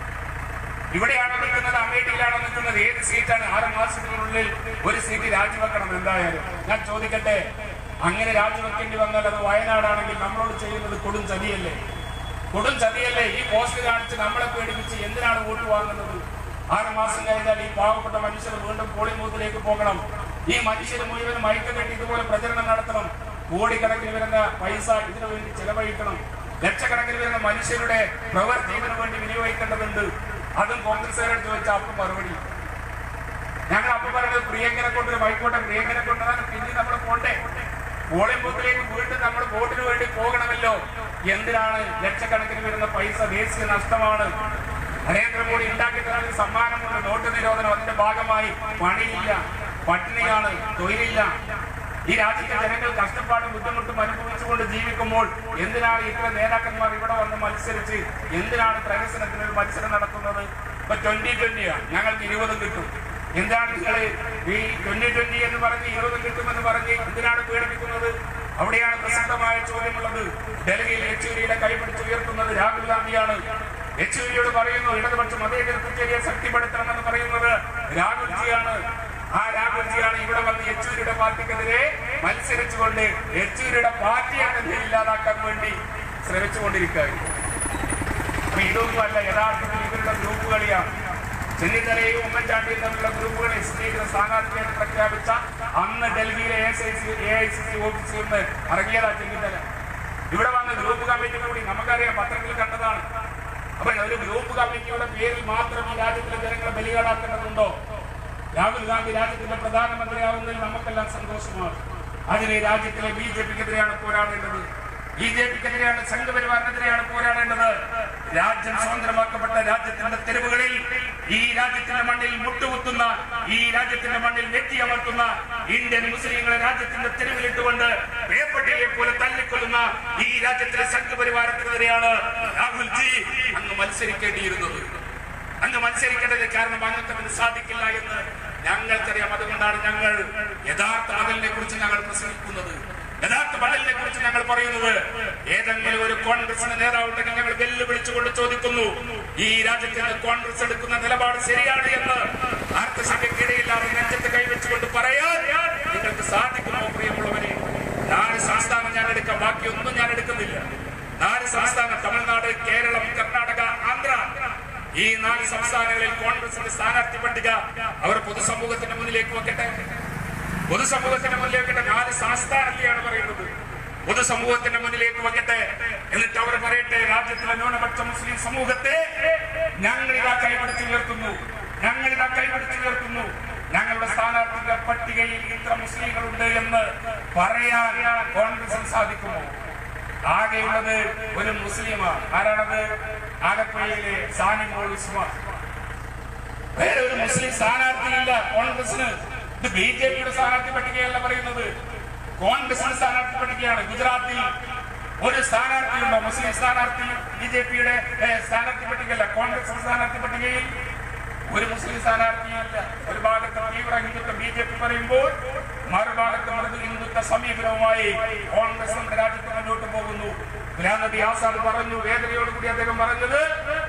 A: ഇവിടെയാണോ നിൽക്കുന്നത്? അമേഠിയിലാണോ നിൽക്കുന്നത്? ഏത് സീറ്റാണ്? ആറ് മാസത്തിനുള്ളിൽ ഒരു സീറ്റ് രാജിവെക്കണം എന്തായാലും. ഞാൻ ചോദിക്കട്ടെ, അങ്ങനെ രാജിവെക്കേണ്ടി വന്നാൽ അത് വയനാടാണെങ്കിൽ നമ്മളോട് ചെയ്യുന്നത് കൊടും ചതിയല്ലേ? കൊടും ചതിയല്ലേ? ഈ പോസ്റ്റ് കാണിച്ച് നമ്മളെ പേടിപ്പിച്ച് എന്തിനാണ് വോട്ട് വാങ്ങുന്നത്? ആറ് മാസം കഴിഞ്ഞാൽ ഈ പാവപ്പെട്ട മനുഷ്യർ വീണ്ടും പോളിംഗ് ബൂത്തിലേക്ക് പോകണം. ഈ മനുഷ്യർ മുഴുവനും മയക്കം കെട്ടി ഇതുപോലെ പ്രചരണം നടത്തണം. കോടിക്കണക്കിന് വരുന്ന പൈസ ഇതിനു വേണ്ടി ചെലവഴിക്കണം. ലക്ഷക്കണക്കിന് വരുന്ന മനുഷ്യരുടെ പ്രവൃത്തി ഇതിനു വേണ്ടി വിനിയോഗിക്കേണ്ടതുണ്ട്. അതും കോൺഗ്രസ്സുകാരോട് ചോദിച്ചാൽ അപ്പം മറുപടി. ഞങ്ങൾ അപ്പം പറയുന്നത് പ്രിയങ്കനെ കൊണ്ട് വൈക്കോട്ടെ, പ്രിയങ്കനെ കൊണ്ടാണ് പിന്നെ നമ്മൾ പോണ്ടേ? പോളിംഗ് ബൂത്തിലേക്ക് വീണ്ടും നമ്മൾ വോട്ടിന് വേണ്ടി പോകണമല്ലോ. എന്തിനാണ് ലക്ഷക്കണക്കിന് വരുന്ന പൈസ? ദേശീയ നഷ്ടമാണ്. നരേന്ദ്രമോദി ഉണ്ടാക്കി തരാൻ സമ്മാനമുണ്ട്, നോട്ട് നിരോധനം. അതിന്റെ ഭാഗമായി പണിയില്ല, പട്ടിണിയാണ്, തൊഴിലില്ല. ഈ രാജ്യത്തെ ജനങ്ങൾ കഷ്ടപ്പാടും ബുദ്ധിമുട്ടും അനുഭവിച്ചുകൊണ്ട് ജീവിക്കുമ്പോൾ എന്തിനാണ് ഇത്ര നേതാക്കന്മാർ ഇവിടെ വന്ന് മത്സരിച്ച് എന്തിനാണ് പ്രഹസനത്തിന് ഒരു മത്സരം നടത്തുന്നത്? ഇപ്പൊ ട്വന്റി ട്വന്റിയാണ്, ഞങ്ങൾക്ക് ഇരുപതും കിട്ടും. എന്താണ് നിങ്ങൾ ഈ ട്വന്റി ട്വന്റി എന്ന് പറഞ്ഞ് ഇരുപതും കിട്ടുമെന്ന് പറഞ്ഞ് എന്തിനാണ് പീഡിപ്പിക്കുന്നത്? അവിടെയാണ് പ്രസക്തമായ ചോദ്യമുള്ളത്. ഡൽഹിയിൽ യെച്ചൂരിയുടെ കൈപിടിച്ച് ഉയർത്തുന്നത് രാഹുൽ ഗാന്ധിയാണ്. യെച്ചൂരിയോട് പറയുന്നു ഇടതുപക്ഷ മതേതരത്വത്തെ ശക്തിപ്പെടുത്തണമെന്ന് പറയുന്നത് രാഹുൽജിയാണ്. ആ രാഹുൽജിയാണ് ഇവിടെ വന്ന് യെച്ചൂരിയുടെ പാർട്ടിക്കെതിരെ മത്സരിച്ചുകൊണ്ട് യെച്ചൂരിയുടെ പാർട്ടിയെ തന്നെ ഇല്ലാതാക്കാൻ വേണ്ടി ശ്രമിച്ചുകൊണ്ടിരിക്കുകയാണ്. അപ്പൊ ഇതൊന്നുമല്ല, യഥാർത്ഥത്തിൽ ഇവരുടെ ഗ്രൂപ്പ് കളിയാണ്. ചെന്നിത്തലയും ഉമ്മൻചാണ്ടിയും തമ്മിലുള്ള ഗ്രൂപ്പുകൾ എസ്റ്റിയുടെ സ്ഥാനാർത്ഥിയായിട്ട് പ്രഖ്യാപിച്ച അന്ന് ഡൽഹിയിലെ എ ഐ സി സി ഓഫീസിൽ നിന്ന് ഇറങ്ങിയതാ ചെന്നിത്തല. ഇവിടെ വന്ന് ഗ്രൂപ്പ് കമ്മിറ്റി കൂടി നമുക്കറിയാം, പത്രത്തിൽ കണ്ടതാണ്. അപ്പൊ ഒരു ഗ്രൂപ്പ് കമ്മിറ്റിയുടെ പേരിൽ മാത്രം ഈ രാജ്യത്തിലെ ജനങ്ങളെ ബലികേടാക്കേണ്ടതുണ്ടോ? രാഹുൽ ഗാന്ധി രാജ്യത്തിന്റെ പ്രധാനമന്ത്രിയാവുന്നതിൽ നമുക്കെല്ലാം സന്തോഷമാണ്. അതിന് രാജ്യത്തിലെ ബി ജെ പിക്കെതിരെയാണ് പോരാടേണ്ടത്. ബി ജെ പിക്കെതിരെയാണ്, സംഘപരിവാറിനെതിരെയാണ് പോരാടേണ്ടത്. രാജ്യം സ്വതന്ത്രമാക്കപ്പെട്ട രാജ്യത്തിന്റെ തെരുവുകളിൽ, ഈ രാജ്യത്തിന്റെ മണ്ണിൽ മുട്ടുകുത്തുന്ന, ഈ രാജ്യത്തിന്റെ മണ്ണിൽ നെറ്റിയമർത്തുന്ന ഇന്ത്യൻ മുസ്ലിങ്ങളെ രാജ്യത്തിന്റെ തെരുവിലിട്ടുകൊണ്ട് പേപ്പട്ടിയെ പോലെ തല്ലിക്കൊല്ലുന്ന ഈ രാജ്യത്തിലെ സംഘപരിവാരത്തിനെതിരെയാണ് രാഹുൽജി അങ്ങ് മത്സരിക്കേണ്ടിയിരുന്നത്. അങ്ങ് മത്സരിക്കേണ്ടത് കാരണം അങ്ങനത്തെ സാധിക്കില്ല എന്ന് ഞങ്ങൾക്കറിയാം. അതുകൊണ്ടാണ് ഞങ്ങൾ യഥാർത്ഥ ബദലിനെ കുറിച്ച് ഞങ്ങൾ പ്രസംഗിക്കുന്നത്, യഥാർത്ഥ ബദലിനെ കുറിച്ച് ഞങ്ങൾ പറയുന്നത്. ഏതെങ്കിലും ഒരു കോൺഗ്രസിന്റെ നേതാവുണ്ടെങ്കിൽ ഞങ്ങൾ വെല്ലുവിളിച്ചുകൊണ്ട് ചോദിക്കുന്നു, ഈ രാജ്യത്തിന് കോൺഗ്രസ് എടുക്കുന്ന നിലപാട് ശരിയാണ് എന്ന് അർത്ഥശങ്കയ്ക്കിടയില്ലാതെ നെഞ്ചത്ത് കൈവച്ചുകൊണ്ട് പറയാൻ നിങ്ങൾക്ക് സാധിക്കുമോ പ്രിയമുള്ളവരെ? നാല് സംസ്ഥാനം ഞാൻ എടുക്കാം, ബാക്കിയൊന്നും ഞാൻ എടുക്കുന്നില്ല. നാല് സംസ്ഥാനം, തമിഴ്നാട്, കേരളം, കർണാടക, ആന്ധ്ര, ഈ നാല് സംസ്ഥാനങ്ങളിൽ കോൺഗ്രസിന്റെ സ്ഥാനാർത്ഥി പട്ടിക അവർ പൊതുസമൂഹത്തിന്റെ മുന്നിലേക്ക് വെക്കട്ടെ. പൊതുസമൂഹത്തിന്റെ മുന്നിലേക്ക് നാല് സംസ്ഥാനത്തെയാണ് പറയുന്നത്. പൊതുസമൂഹത്തിന്റെ മുന്നിലേക്ക് വെക്കട്ടെ. എന്നിട്ട് അവർ പറയട്ടെ, രാജ്യത്തിലെ ന്യൂനപക്ഷ മുസ്ലിം സമൂഹത്തെ ഞങ്ങളിതാ കൈപിടിച്ച് ഉയർത്തുന്നു, ഞങ്ങളിതാ കൈപിടിച്ച് ഉയർത്തുന്നു. ഞങ്ങളുടെ സ്ഥാനാർത്ഥിയുടെ പട്ടികയിൽ ഇത്ര മുസ്ലിങ്ങളുണ്ട് എന്ന് പറയാൻ കോൺഗ്രസിന് സാധിക്കുമോ? ആകെയുള്ളത് ഒരു മുസ്ലിമാണ്. ആരാണത്? ആലപ്പുഴയിലെ സാനിമോൾ ഉസ്മാൻ. വേറെ ഒരു മുസ്ലിം സ്ഥാനാർത്ഥിയില്ല കോൺഗ്രസിന്. ഇത് ബി ജെ പിയുടെ സ്ഥാനാർത്ഥി പട്ടികയല്ല പറയുന്നത്, കോൺഗ്രസിന്റെ സ്ഥാനാർത്ഥി പട്ടികയാണ്. ഗുജറാത്തിൽ ഒരു സ്ഥാനാർത്ഥിയുണ്ടോ മുസ്ലിം സ്ഥാനാർത്ഥി? ബി ജെ പിയുടെ സ്ഥാനാർത്ഥി പട്ടികയല്ല, കോൺഗ്രസിന്റെ സ്ഥാനാർത്ഥി പട്ടികയിൽ ഒരു മുസ്ലിം സ്ഥാനാർത്ഥിയല്ല. ഒരു ഭാഗത്ത് തീവ്ര ഹിന്ദുത്വ ബി ജെ പി പറയുമ്പോൾ മറുഭാഗത്ത് മൃദു ഹിന്ദുത്വ സമീപനവുമായി കോൺഗ്രസ് നമ്മുടെ രാജ്യത്ത് മുന്നോട്ട് പോകുന്നു. ഗുലാം നബി ആസാദ് പറഞ്ഞു, വേദനയോടുകൂടി അദ്ദേഹം പറഞ്ഞത്,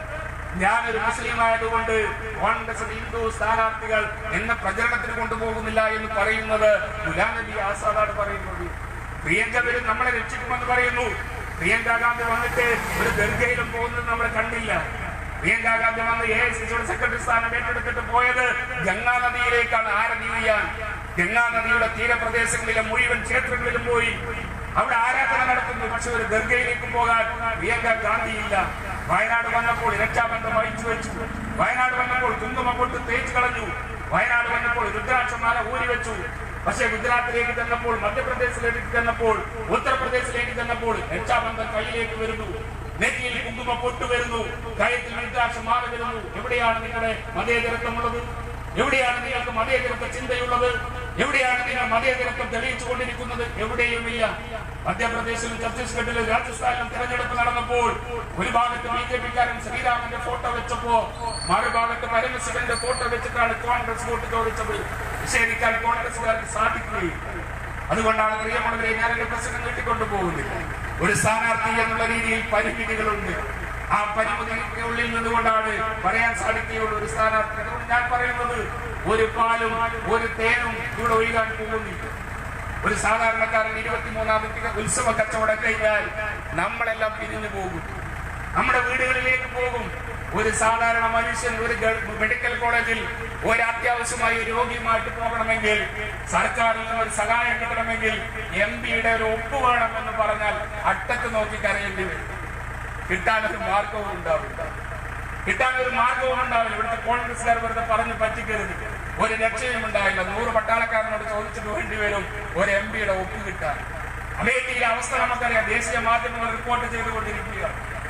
A: ഞാനൊരു മുസ്ലിം ആയതുകൊണ്ട് കോൺഗ്രസ് ഹിന്ദു സ്ഥാനാർത്ഥികൾ എന്ന പ്രചരണത്തിന് കൊണ്ടുപോകുന്നില്ല എന്ന് പറയുന്നത് ഗുലാം നബി ആസാദാണ് പറയുന്നത്. പ്രിയങ്ക വരും നമ്മളെ രക്ഷിക്കുമെന്ന് പറയുന്നു. പ്രിയങ്ക ഗാന്ധി വന്നിട്ട് ഒരു ദർഗയിലും പോകുന്നത് നമ്മൾ കണ്ടില്ല. പ്രിയങ്ക ഗാന്ധി വന്ന് എ ഐ സി സിയുടെ സെക്രട്ടറി സ്ഥാനം ഏറ്റെടുത്തിട്ട് പോയത് ഗംഗാ നദിയിലേക്കാണ്. ആരതി ചെയ്യാൻ? ഗംഗാ നദിയുടെ തീരപ്രദേശങ്ങളിലെ മുഴുവൻ ക്ഷേത്രങ്ങളിലും പോയി അവിടെ ആരാധന നടത്തുന്നു. പക്ഷെ ഒരു ദർഗയിലേക്കും പോകാൻ പ്രിയങ്ക ഗാന്ധിയില്ല. വയനാട് വന്നപ്പോൾ രക്ഷാബന്ധം വഹിച്ചു വെച്ചു. വയനാട് വന്നപ്പോൾ കുങ്കുമ പൊട്ട് തേച്ചു കളഞ്ഞു. വയനാട് വന്നപ്പോൾ രുദ്രാക്ഷമാല ഊരി വെച്ചു. പക്ഷെ ഗുജറാത്തിലേക്ക് ചെന്നപ്പോൾ, മധ്യപ്രദേശിലേക്ക് ചെന്നപ്പോൾ, ഉത്തർപ്രദേശിലേക്ക് ചെന്നപ്പോൾ രക്ഷാബന്ധം കയ്യിലേക്ക് വരുന്നു. നെറ്റിയിൽ കുങ്കുമ പൊട്ട് വരുന്നു, കയത്തിൽ രുദ്രാക്ഷമാല വരുന്നു. എവിടെയാണ് നിങ്ങളുടെ മതേതരത്വമുള്ളത്? എവിടെയാണ് നിങ്ങൾക്ക് മതേതരത്വ ചിന്തയുള്ളത്? എവിടെയാണ് നിങ്ങൾ മതേതരത്വം തെളിയിച്ചു കൊണ്ടിരിക്കുന്നത്? എവിടെയുമില്ല. മധ്യപ്രദേശിലും ഛത്തീസ്ഗഡിലും രാജസ്ഥാനിലും തെരഞ്ഞെടുപ്പ് നടന്നപ്പോൾ ഒരു ഭാഗത്ത് ബി ജെ പിക്കാരൻ ശ്രീരാമന്റെ ഫോട്ടോ വെച്ചപ്പോ മറുഭാഗത്ത് പരമശിവന്റെ ഫോട്ടോ വെച്ചിട്ടാണ് കോൺഗ്രസ് വോട്ട് ചോദിച്ചത്. നിഷേധിക്കാൻ കോൺഗ്രസുകാർക്ക് സാധിക്കുകയും. അതുകൊണ്ടാണ് പ്രിയമുള്ളവരെ ഞാൻ എന്റെ പ്രസംഗം നീട്ടിക്കൊണ്ടു പോകുന്നില്ല. ഒരു സ്ഥാനാർത്ഥി എന്നുള്ള രീതിയിൽ പരിമിതികളുണ്ട്. ആ പരിമിതിക്കുള്ളിൽ നിന്നുകൊണ്ടാണ് പറയാൻ സാധിക്കുകയുള്ളൂ ഒരു സ്ഥാനാർത്ഥി. അതുകൊണ്ട് ഞാൻ പറയുന്നത്, ഒരു പാലും ഒരു തേനും ഇവിടെ ഒഴുകാൻ പോകുന്നില്ല. ഒരു സാധാരണക്കാരൻ ഇരുപത്തിമൂന്നാം തീയതി ഉത്സവ കച്ചവടം കഴിഞ്ഞാൽ നമ്മളെല്ലാം പിരിഞ്ഞു പോകും, നമ്മുടെ വീടുകളിലേക്ക് പോകും. ഒരു സാധാരണ മനുഷ്യൻ ഒരു മെഡിക്കൽ കോളേജിൽ ഒരു അത്യാവശ്യമായി രോഗിയുമായിട്ട് പോകണമെങ്കിൽ, സർക്കാരിൽ നിന്ന് ഒരു സഹായം കിട്ടണമെങ്കിൽ എം പിയുടെ ഒരു ഒപ്പ് വേണമെന്ന് പറഞ്ഞാൽ അട്ടക്ക് നോക്കി കരയേണ്ടി വരും. കിട്ടാനൊരു മാർഗവും ഉണ്ടാവില്ല, കിട്ടാനൊരു മാർഗവും ഉണ്ടാവില്ല. ഇവിടുത്തെ കോൺഗ്രസ്സുകാർ വെറുതെ പറഞ്ഞു പറ്റിക്കരുത്. ഒരു രക്ഷയും ഉണ്ടായില്ല. നൂറ് പട്ടാളക്കാരനോട് ചോദിച്ചിട്ട് വേണ്ടി വരും ഒരു എം പിയുടെ ഒപ്പ് കിട്ടാൻ. അമേരിക്കയിലെ അവസ്ഥ നമുക്കറിയാം. ദേശീയ മാധ്യമങ്ങൾ റിപ്പോർട്ട് ചെയ്തുകൊണ്ടിരിക്കുക.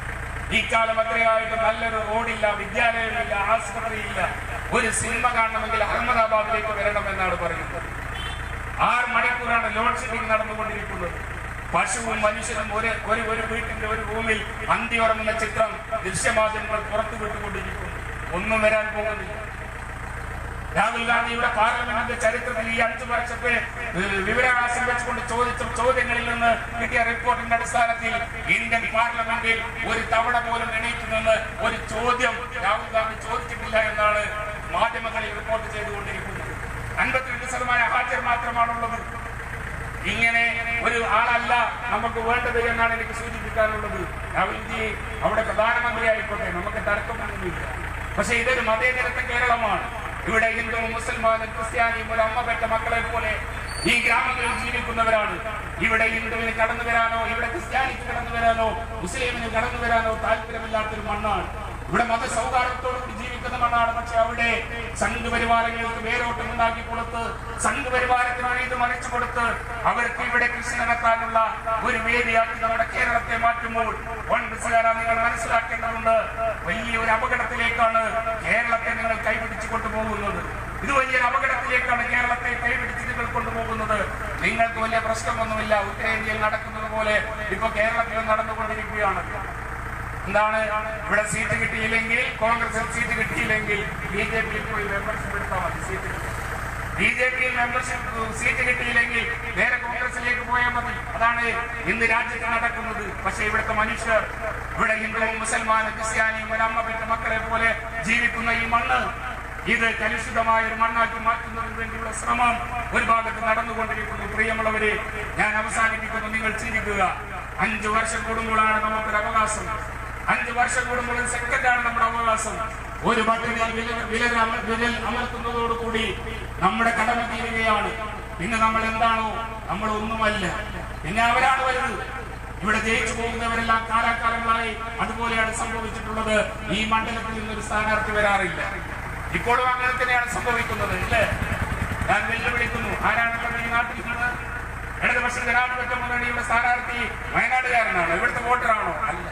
A: ഈ കാലം അത്രയായിട്ട് നല്ലൊരു റോഡില്ല, വിദ്യാലയമില്ല, ആശുപത്രിയില്ല. ഒരു സിനിമ കാണണമെങ്കിൽ അഹമ്മദാബാദിലേക്ക് വരണമെന്നാണ് പറയുന്നത്. ആറ് മണിക്കൂറാണ് ലോഡ് ഷെഡിംഗ് നടന്നുകൊണ്ടിരിക്കുന്നത്. പശുവും മനുഷ്യനും ഒരു ഒരു വീട്ടിന്റെ ഒരു റൂമിൽ അന്തിയുറങ്ങുന്ന ചിത്രം ദൃശ്യമാധ്യമങ്ങൾ പുറത്തു വിട്ടുകൊണ്ടിരിക്കുന്നു. ഒന്നും വരാൻ പോകുന്നില്ല. രാഹുൽ ഗാന്ധിയുടെ പാർലമെന്റിന്റെ ചരിത്രത്തിൽ ഈ അഞ്ചു വർഷത്തെ വിവരാവകാശം വെച്ചുകൊണ്ട് ചോദിച്ച ചോദ്യങ്ങളിൽ നിന്ന് കിട്ടിയ റിപ്പോർട്ടിന്റെ അടിസ്ഥാനത്തിൽ ഇന്ത്യൻ പാർലമെന്റിൽ ഒരു തവണ പോലും എണീറ്റ് നിന്ന് ഒരു ചോദ്യം രാഹുൽ ഗാന്ധി ചോദിച്ചിട്ടില്ല എന്നാണ് മാധ്യമങ്ങളിൽ റിപ്പോർട്ട് ചെയ്തുകൊണ്ടിരിക്കുന്നത്. അൻപത്തിരണ്ട് ശതമാനം ഹാജർ മാത്രമാണുള്ളത്. ഇങ്ങനെ ഒരു ആളല്ല നമുക്ക് വേണ്ടത് എന്നാണ് എനിക്ക് സൂചിപ്പിക്കാനുള്ളത്. രാഹുൽജി അവിടെ പ്രധാനമന്ത്രി ആയിക്കോട്ടെ, നമുക്ക് തർക്കമൊന്നുമില്ല. പക്ഷെ ഇതൊരു മതേതരത്വ കേരളമാണ്. ഇവിടെ ഹിന്ദുവും മുസൽമാനും ക്രിസ്ത്യാനിയും ഒരു അമ്മ പെറ്റ മക്കളെ പോലെ ഈ ഗ്രാമങ്ങളിൽ ജീവിക്കുന്നവരാണ്. ഇവിടെ ഹിന്ദുവിന് കടന്നു വരാനോ ഇവിടെ ക്രിസ്ത്യാനിക്ക് കടന്നു വരാനോ മുസ്ലിമിന് കടന്നു വരാനോ താല്പര്യമില്ലാത്തൊരു മണ്ണാണ്. ഇവിടെ മതസൗഹാർദ്ദത്തോടുകൂടി ജീവിക്കുന്ന മണ്ണാണ്. പക്ഷെ അവിടെ സംഘപരിവാരങ്ങൾക്ക് വേരോട്ടം ഉണ്ടാക്കി കൊടുത്ത് സംഘപരിവാരത്തിന് ഇത് മറിച്ചു കൊടുത്ത് അവർക്ക് ഇവിടെ കൃഷി നടത്താനുള്ള ഒരു വേദിയാക്കി നമ്മുടെ കേരളത്തെ മാറ്റുമ്പോൾ നിങ്ങൾ മനസ്സിലാക്കേണ്ടതുണ്ട്, വലിയൊരു അപകടത്തിലേക്കാണ് കേരളത്തെ നിങ്ങൾ കൈപിടിച്ചു കൊണ്ടുപോകുന്നത്. ഇത് വലിയൊരു അപകടത്തിലേക്കാണ് കേരളത്തെ കൈപിടിച്ച് നിങ്ങൾ കൊണ്ടുപോകുന്നത്. നിങ്ങൾക്ക് വലിയ പ്രശ്നമൊന്നുമില്ല. ഉത്തരേന്ത്യയിൽ നടക്കുന്നത് പോലെ ഇപ്പൊ കേരളത്തിൽ നടന്നുകൊണ്ടിരിക്കുകയാണ്. എന്താണ്, ഇവിടെ സീറ്റ് കിട്ടിയില്ലെങ്കിൽ, കോൺഗ്രസിൽ സീറ്റ് കിട്ടിയില്ലെങ്കിൽ ബി ജെ പിയിൽ പോയി മെമ്പർഷിപ്പ് എടുത്താൽ മതി. സീറ്റ് ബി ജെ പിയിൽ മെമ്പർഷിപ്പ് സീറ്റ് കിട്ടിയില്ലെങ്കിൽ നേരെ കോൺഗ്രസിലേക്ക് പോയാൽ മതി. അതാണ് ഇന്ന് രാജ്യത്ത് നടക്കുന്നത്. പക്ഷെ ഇവിടുത്തെ മനുഷ്യർ, ഇവിടെ ഹിന്ദുവും മുസൽമാനും ക്രിസ്ത്യാനിയും ഒരു അമ്മ പെറ്റ മക്കളെ പോലെ ജീവിക്കുന്ന ഈ മണ്ണ്, ഇത് കലുഷിതമായ ഒരു മണ്ണാക്കി മാറ്റുന്നതിന് വേണ്ടിയുള്ള ശ്രമം ഒരു ഭാഗത്ത് നടന്നുകൊണ്ടിരിക്കുന്നു. പ്രിയമുള്ളവരെ, ഞാൻ അവസാനിപ്പിക്കുന്നു. നിങ്ങൾ ചിന്തിക്കുക, അഞ്ചു വർഷം കൂടുമ്പോഴാണ് നമുക്കൊരു അവകാശം. അഞ്ചു വർഷം കൂടുമ്പോൾ ഒരു സെക്കൻഡാണ് നമ്മുടെ അവകാശം. ഒരു ബട്ടണിൽ വിരൽ വിരൽ അമർത്തുന്നതോടുകൂടി നമ്മുടെ കടമ തീരുകയാണ്. പിന്നെ നമ്മൾ എന്താണോ, നമ്മൾ ഒന്നുമല്ല. പിന്നെ അവരാണ് വരുന്നത്. ഇവിടെ ജയിച്ചു പോകുന്നവരെല്ലാം കാലാകാലങ്ങളായി അതുപോലെയാണ് സംഭവിച്ചിട്ടുള്ളത്. ഈ മണ്ഡലത്തിൽ നിന്നൊരു സ്ഥാനാർത്ഥി വരാറില്ല. ഇപ്പോഴും അങ്ങനെ തന്നെയാണ് സംഭവിക്കുന്നത്, അല്ലേ? ഞാൻ വെല്ലുവിളിക്കുന്നു, ആരാണുള്ളത് ഈ നാട്ടിൽ നിന്ന്? ഇടതുപക്ഷ ജനാധിപത്യ മുന്നണിയുടെ സ്ഥാനാർത്ഥി വയനാടുകാരനാണോ? ഇവിടുത്തെ വോട്ടറാണോ? അല്ല.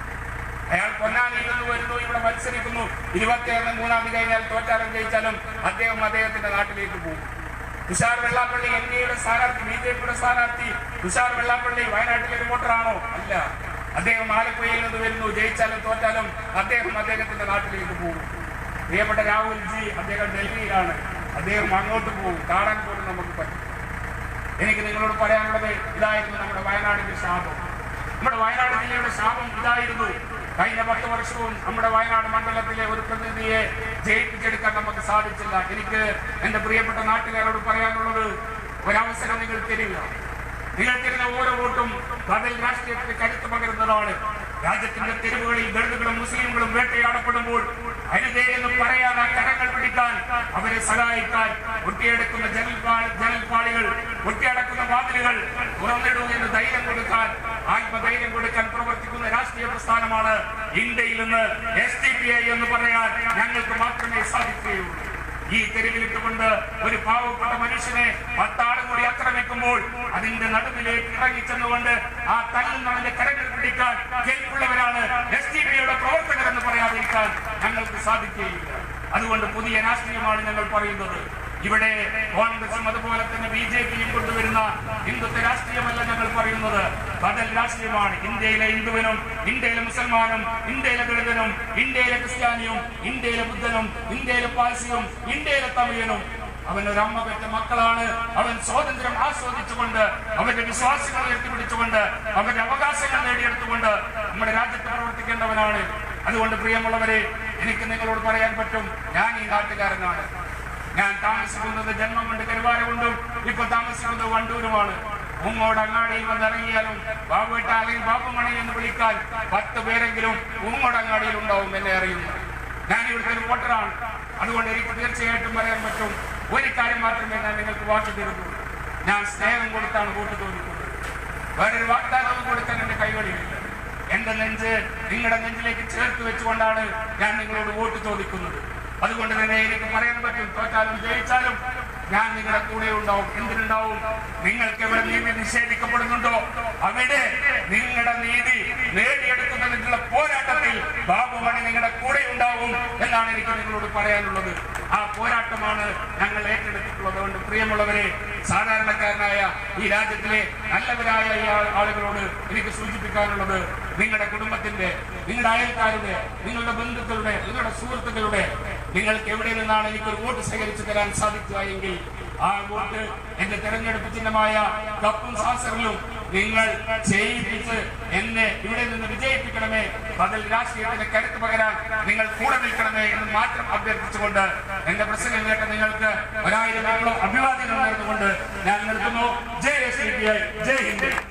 A: അയാൾ പൊന്നാനിയിൽ നിന്ന് വരുന്നു, ഇവിടെ മത്സരിക്കുന്നു. ഇരുപത്തിയേഴ് മൂന്നാം തീയതി കഴിഞ്ഞാൽ തോറ്റാലും ജയിച്ചാലും അദ്ദേഹം അദ്ദേഹത്തിന്റെ നാട്ടിലേക്ക് പോകും. തുഷാർ വെള്ളാപ്പള്ളി എൻ ഡി എയുടെ സ്ഥാനാർത്ഥി, ബി ജെ പിയുടെ സ്ഥാനാർത്ഥി തുഷാർ വെള്ളാപ്പള്ളി വയനാട്ടിലെ ഒരു വോട്ടറാണോ? അല്ല. അദ്ദേഹം ആലപ്പുഴയിൽ നിന്ന് വരുന്നു, ജയിച്ചാലും തോറ്റാലും അദ്ദേഹം അദ്ദേഹത്തിന്റെ നാട്ടിലേക്ക് പോകും. പ്രിയപ്പെട്ട രാഹുൽജി, അദ്ദേഹം ഡൽഹിയിലാണ്. അദ്ദേഹം അങ്ങോട്ട് പോകും, കാണാൻ പോലും നമുക്ക് പറ്റും. എനിക്ക് നിങ്ങളോട് പറയാനുള്ളത് ഇതായിരുന്നു നമ്മുടെ വയനാടിന്റെ ശാപം. നമ്മുടെ വയനാട് ജില്ലയുടെ ശാപം ഇതായിരുന്നു. കഴിഞ്ഞ പത്ത് വർഷവും നമ്മുടെ വയനാട് മണ്ഡലത്തിലെ ഒരു പ്രതിനിധിയെ ജയിപ്പിച്ചെടുക്കാൻ നമുക്ക് സാധിച്ചില്ല. എനിക്ക് എന്റെ പ്രിയപ്പെട്ട നാട്ടുകാരോട് പറയാനുള്ളത്, ഒരവസരം നിങ്ങൾ തരിക. നിങ്ങൾ തരുന്ന ഓരോ വോട്ടും ബദൽ രാഷ്ട്രീയത്തിന് കരുത്ത് പകരുന്നതാണ്. രാജ്യത്തിന്റെ തെരുവുകളിൽ ദളിതുകളും മുസ്ലിംകളും വേട്ടയാടപ്പെടുമ്പോൾ അരുതേ എന്ന് പറയാൻ, ആ കരങ്ങൾ പിടിക്കാൻ, അവരെ സഹായിക്കാൻ, ഒട്ടിയെടുക്കുന്ന ജനൽപാളി ജനൽപാളികൾ ഒട്ടിയടക്കുന്ന വാതിലുകൾ തുറന്നിടൂ എന്ന് ധൈര്യം കൊടുക്കാൻ, ആത്മധൈര്യം കൊടുക്കാൻ പ്രവർത്തിക്കുന്ന രാഷ്ട്രീയ പ്രസ്ഥാനമാണ് ഇന്ത്യയിൽ നിന്ന് എസ് ഡി പി ഐ എന്ന് പറയാൻ ഞങ്ങൾക്ക് മാത്രമേ സാധിക്കുകയുള്ളൂ. ഈ തെരുവിലിട്ടുകൊണ്ട് ഒരു പാവപ്പെട്ട മനുഷ്യനെ പത്താളും കൂടി ആക്രമിക്കുമ്പോൾ അതിന്റെ നടുവിലേക്ക് ഇറങ്ങിച്ചെന്നുകൊണ്ട് ആ തല്ലുന്നവന്റെ കരങ്ങൾ പിടിക്കാൻ കേൾപ്പുള്ളവരാണ് എസ് ഡി പി ഐയുടെ പ്രവർത്തകർ എന്ന് പറയാതിരിക്കാൻ ഞങ്ങൾക്ക് സാധിക്കുകയില്ല. അതുകൊണ്ട് പുതിയ രാഷ്ട്രീയമാണ് ഞങ്ങൾ പറയുന്നത്. ഇവിടെ കോൺഗ്രസും അതുപോലെ തന്നെ ബി ജെ പിയും കൊണ്ടുവരുന്ന ഹിന്ദുത്വ രാഷ്ട്രീയമല്ല ഞങ്ങൾ പറയുന്നത്, ബദൽ രാഷ്ട്രീയമാണ്. ഇന്ത്യയിലെ ഹിന്ദുവിനും ഇന്ത്യയിലെ മുസൽമാനും ഇന്ത്യയിലെ ദളിതനും ഇന്ത്യയിലെ ക്രിസ്ത്യാനിയും ഇന്ത്യയിലെ ബുദ്ധനും ഇന്ത്യയിലെ പാഴ്സിയും ഇന്ത്യയിലെ തമിഴനും അവനൊരു അമ്മ പെറ്റ മക്കളാണ്. അവൻ സ്വാതന്ത്ര്യം ആസ്വദിച്ചുകൊണ്ട്, അവന്റെ വിശ്വാസങ്ങൾ ഉയർത്തിപ്പിടിച്ചുകൊണ്ട്, അവന്റെ അവകാശങ്ങൾ നേടിയെടുത്തുകൊണ്ട് നമ്മുടെ രാജ്യത്ത് പ്രവർത്തിക്കേണ്ടവനാണ്. അതുകൊണ്ട് പ്രിയമുള്ളവരെ, എനിക്ക് നിങ്ങളോട് പറയാൻ പറ്റും, ഞാൻ ഈ നാട്ടുകാരനാണ്. ഞാൻ താമസിക്കുന്നത് ജന്മം കൊണ്ട് കരുവാരകൊണ്ടും ഇപ്പൊ താമസിക്കുന്നത് വണ്ടൂരുമാണ്. ഉമ്മോട് അങ്ങാടിയിൽ വന്നിറങ്ങിയാലും ബാബുവേട്ട അല്ലെങ്കിൽ ബാബുമണി എന്ന് വിളിക്കാൻ പത്ത് പേരെങ്കിലും ഉമ്മോട് അങ്ങാടിയിൽ ഉണ്ടാവും എന്നെ അറിയുന്നു. ഞാൻ ഇവിടുത്തെ ഒരു വോട്ടറാണ്. അതുകൊണ്ട് എനിക്ക് തീർച്ചയായിട്ടും പറയാൻ പറ്റും, ഒരു കാര്യം മാത്രമേ ഞാൻ നിങ്ങൾക്ക് വാക്ക് തരുന്നു. ഞാൻ സ്നേഹം കൊടുത്താണ് വോട്ട് ചോദിക്കുന്നത്. വേറൊരു വാഗ്ദാനവും കൊടുക്കാൻ എന്റെ കൈവഴിയില്ല. എന്റെ നെഞ്ച് നിങ്ങളുടെ നെഞ്ചിലേക്ക് ചേർത്ത് വെച്ചുകൊണ്ടാണ് ഞാൻ നിങ്ങളോട് വോട്ട് ചോദിക്കുന്നത്. അതുകൊണ്ട് തന്നെ എനിക്ക് പറയാൻ പറ്റും, തോറ്റാലും ജയിച്ചാലും ഞാൻ നിങ്ങളുടെ കൂടെ ഉണ്ടാവും. എന്തിനുണ്ടാവും? നിങ്ങൾക്ക് എവിടെ നീതി നിഷേധിക്കപ്പെടുന്നുണ്ടോ അവിടെ നിങ്ങളുടെ നീതി നേടിയെടുക്കുന്നതിനുള്ള പോരാട്ടത്തിൽ ബാബുമണി നിങ്ങളുടെ കൂടെ ഉണ്ടാവും എന്നാണ് എനിക്ക് നിങ്ങളോട് പറയാനുള്ളത്. ആ പോരാട്ടമാണ് ഞങ്ങൾ ഏറ്റെടുത്തിട്ടുള്ളത്. അതുകൊണ്ട് പ്രിയമുള്ളവരെ, സാധാരണക്കാരനായ ഈ രാജ്യത്തിലെ നല്ലവരായ ഈ ആളുകളോട് എനിക്ക് സൂചിപ്പിക്കാനുള്ളത്, നിങ്ങളുടെ കുടുംബത്തിന്റെ, നിങ്ങളുടെ അയൽക്കാരുടെ, നിങ്ങളുടെ ബന്ധുക്കളുടെ, നിങ്ങളുടെ സുഹൃത്തുക്കളുടെ, നിങ്ങൾക്ക് എവിടെ നിന്നാണ് എനിക്കൊരു വോട്ട് ശേഖരിച്ചു തരാൻ സാധിക്കുക എങ്കിൽ ആ വോട്ട് എന്റെ തെരഞ്ഞെടുപ്പ് ചിഹ്നമായ കപ്പും സാസറിലും നിങ്ങൾ ചെയ്യിപ്പിച്ച് എന്നെ ഇവിടെ നിന്ന് വിജയിപ്പിക്കണമേ. ബദൽ രാഷ്ട്രീയത്തിന് കരുത്ത് പകരാൻ നിങ്ങൾ കൂടെ നിൽക്കണമേ എന്ന് മാത്രം അഭ്യർത്ഥിച്ചുകൊണ്ട് എന്റെ പ്രസംഗം കേട്ട നിങ്ങൾക്ക് ഒരായിരം അഭിവാദ്യങ്ങൾ നേർന്നുകൊണ്ട് ഞാൻ നിർത്തുന്നു. ജയ് എസ് ഡി പി ഐ, ജയ് ഹിന്ദ്.